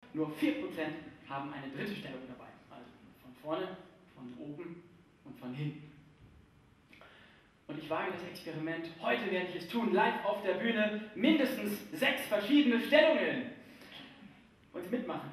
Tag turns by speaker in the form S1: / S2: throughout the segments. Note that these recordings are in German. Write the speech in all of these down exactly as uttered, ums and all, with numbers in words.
S1: Nur vier Prozent haben eine dritte Stellung dabei. Also von vorne, von oben und von hinten. Und ich wage das Experiment, heute werde ich es tun, live auf der Bühne, mindestens sechs verschiedene Stellungen. Wollen Sie mitmachen?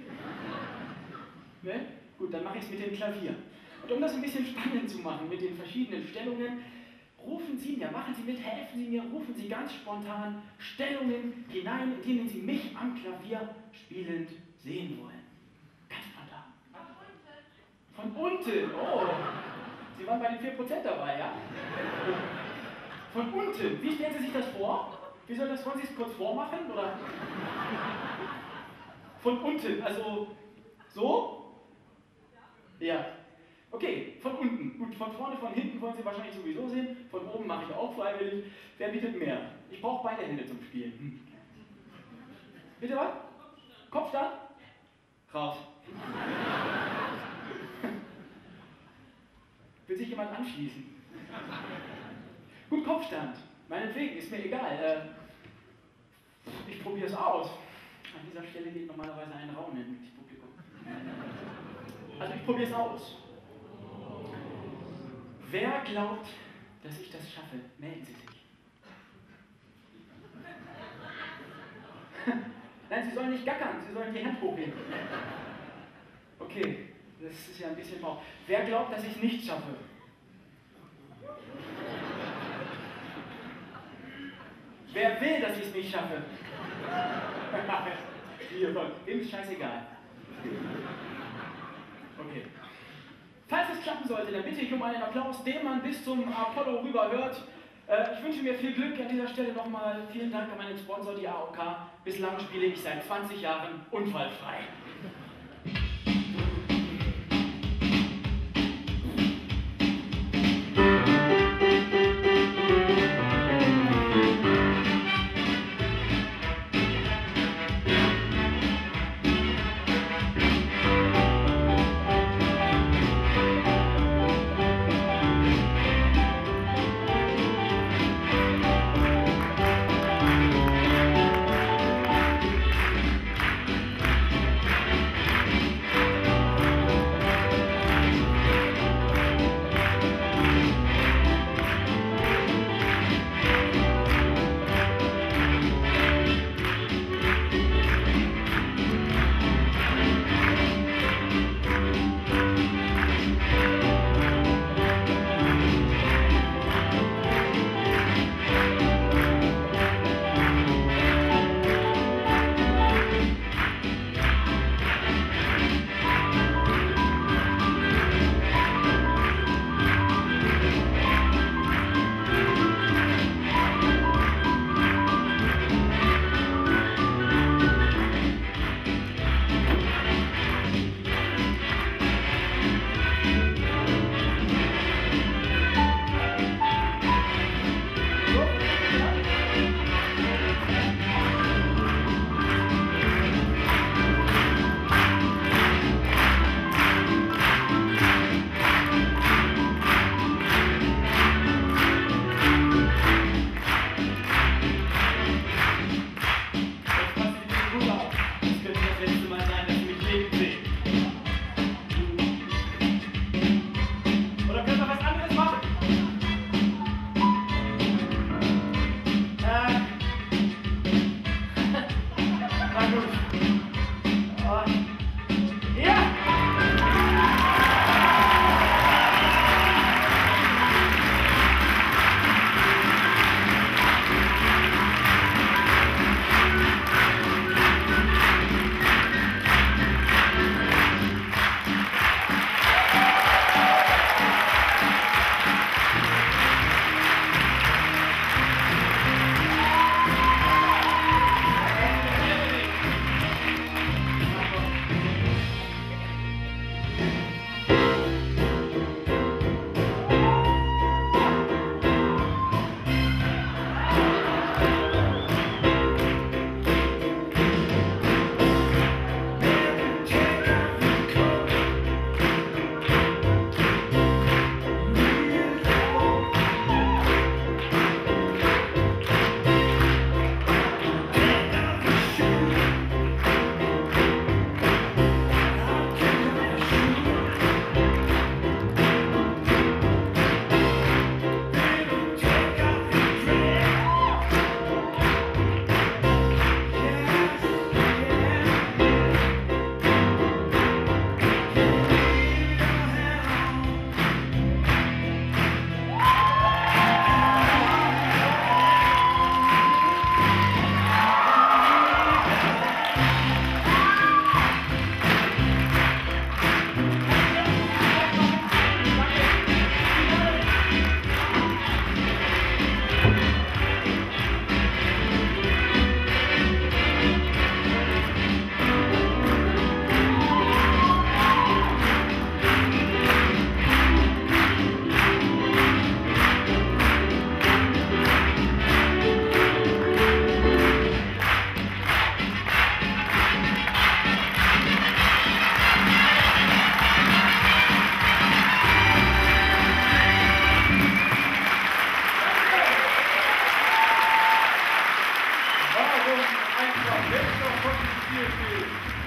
S1: Ne? Gut, dann mache ich es mit dem Klavier. Und um das ein bisschen spannend zu machen mit den verschiedenen Stellungen, rufen Sie mir, machen Sie mit, helfen Sie mir, rufen Sie ganz spontan Stellungen hinein, in denen Sie mich am Klavier spielend sehen wollen. Ganz spontan. Von unten, oh. Sie waren bei den vier Prozent dabei, ja? Von unten. Wie stellen Sie sich das vor? Wie soll das, wollen Sie es kurz vormachen, oder? Von unten, also so? Ja. Okay, von unten. Gut, von vorne, von hinten wollen Sie wahrscheinlich sowieso sehen. Von oben mache ich auch freiwillig. Wer bietet mehr? Ich brauche beide Hände zum Spielen. Hm. Bitte was? Kopfstand? Raus. Will sich jemand anschließen? Gut, Kopfstand. Meinetwegen, ist mir egal. Äh, ich probiere es aus. An dieser Stelle geht normalerweise ein Raunen ins Publikum. Also ich probiere es aus. Wer glaubt, dass ich das schaffe? Melden Sie sich. Nein, Sie sollen nicht gackern, Sie sollen die Hand hochheben. Okay, das ist ja ein bisschen mau. Wer glaubt, dass ich es nicht schaffe? Wer will, dass ich es nicht schaffe? Dem ist scheißegal. Okay. Falls es klappen sollte, dann bitte ich um einen Applaus, den man bis zum Apollo rüber hört. Äh, ich wünsche mir viel Glück an dieser Stelle nochmal. Vielen Dank an meinen Sponsor, die A O K. Bislang spiele ich seit zwanzig Jahren unfallfrei.
S2: Letzter Gottesdienst.